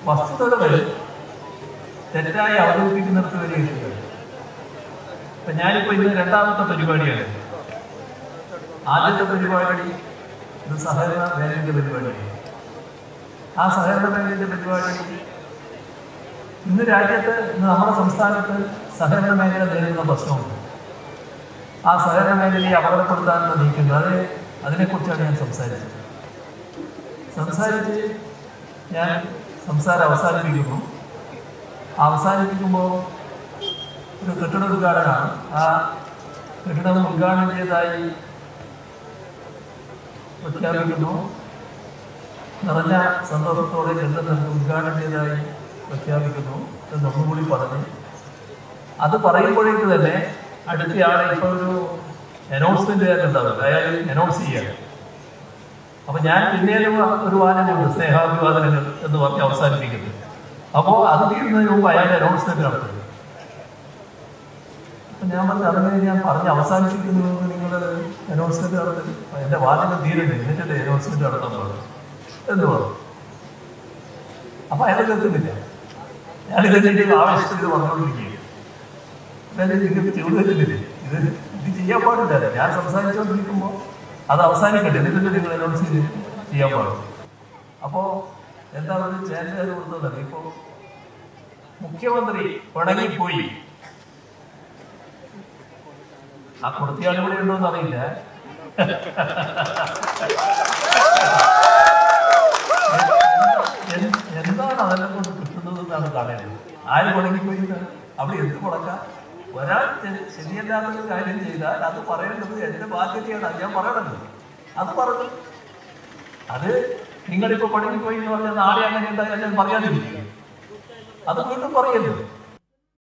വസ്തുതകൾ തെറ്റായി അവതരിപ്പിക്കുന്നിടത്ത് വരെ എത്തുക. ഇപ്പൊ ഞാനിപ്പോ ഇന്ന് രണ്ടാമത്തെ പരിപാടിയാണ്. ആദ്യത്തെ പരിപാടി ഇത് സഹകരണ ബാങ്കിന്റെ പരിപാടിയാണ്. ആ സഹകരണ ബാങ്കിന്റെ പരിപാടി ഇന്ന് രാജ്യത്ത്, ഇന്ന് നമ്മുടെ സംസ്ഥാനത്ത് സഹകരണ മേഖല നേരിടുന്ന പ്രശ്നമുണ്ട്. ആ സഹകരണ മേഖലയെ അപകടപ്പെടുത്താനുള്ള നീക്കുന്നത്, അതിനെക്കുറിച്ചാണ് ഞാൻ സംസാരിച്ച് ഞാൻ സംസാരം അവസാനിപ്പിക്കുന്നു. അവസാനിപ്പിക്കുമ്പോൾ ഒരു കെട്ടിട ഉദ്ഘാടനമാണ്. ആ കെട്ടിടം ഉദ്ഘാടനം ചെയ്തതായി പ്രഖ്യാപിക്കുന്നു. നിറഞ്ഞ സന്തോഷത്തോടെ കെട്ടിടം ഉദ്ഘാടനം ചെയ്തതായി പ്രഖ്യാപിക്കുന്നു എന്നൊന്നുകൂടി പറഞ്ഞ്, അത് പറയുമ്പോഴേക്ക് തന്നെ അടുത്തയാളെ ഇപ്പോൾ ഒരു അനൗൺസ്മെന്റ് ഉണ്ടാവില്ല, അയാൾ അനൗൺസ് ചെയ്യാണ്. അപ്പൊ ഞാൻ പിന്നീട് ഒരു വാചകമുണ്ട്, സ്നേഹാഭിവാദനങ്ങൾ എന്ന് പറഞ്ഞ് അവസാനിപ്പിക്കുന്നത്. അപ്പോ അത് തീരുന്നതിന് മുമ്പ് അയാൾ അനൗൺസ്മെന്റ് നടത്തുന്നത്. അപ്പൊ ഞാൻ പറഞ്ഞു, അങ്ങനെ ഞാൻ പറഞ്ഞ് അവസാനിപ്പിക്കുന്നത് നിങ്ങൾ അനൗൺസ്മെന്റ് നടത്തി, എന്റെ വാചകം തീരുന്നു, എന്നിട്ട് അനൗൺസ്മെന്റ് നടത്താൻ പറഞ്ഞു എന്ന് പറഞ്ഞു. അപ്പൊ അയാൾ കേൾക്കുന്നില്ല. അയാൾ ഇതിന്റെ ആവശ്യത്തിൽ വന്നുകൊണ്ടിരിക്കുകയാണ്. അതായത് നിങ്ങൾക്ക് ചെറുതല്ലേ, ഇത് ചെയ്യാൻ പാടില്ല. ഞാൻ സംസാരിച്ചുകൊണ്ടിരിക്കുമ്പോൾ അത് അവസാനിക്കട്ടെ, എന്നിട്ട് നിങ്ങൾ അനൗൺസ് ചെയ്യാൻ പാടും. അപ്പോ എന്താ പറയുക, ചാനലുകാർ കൊടുത്തതല്ല. ഇപ്പോ മുഖ്യമന്ത്രി പിണങ്ങിപ്പോയി. ആ കൊടുത്തിയാൾ ഇവിടെ ഉണ്ടോന്ന് അറിയില്ല. എന്താണ് അതെല്ലാം കൊണ്ട് കിട്ടുന്നത് എന്നാണ് കാണേണ്ടത്. ആര് പിണങ്ങിപ്പോയി? അവിടെ എന്ത് മുടക്കാം? ഒരാൾ ശരിയല്ലാത്തൊരു കാര്യം ചെയ്താൽ അത് പറയേണ്ടത് എന്റെ ബാധ്യതയാണ്. ഞാൻ പറയണല്ലോ, അത് പറഞ്ഞു. അത് നിങ്ങളിപ്പോ പിണങ്ങിപ്പോയി എന്ന് പറഞ്ഞാൽ നാളെ അങ്ങനെ എന്തായാലും പറയാതിരിക്കുക. അത് വീണ്ടും പറയരുത്.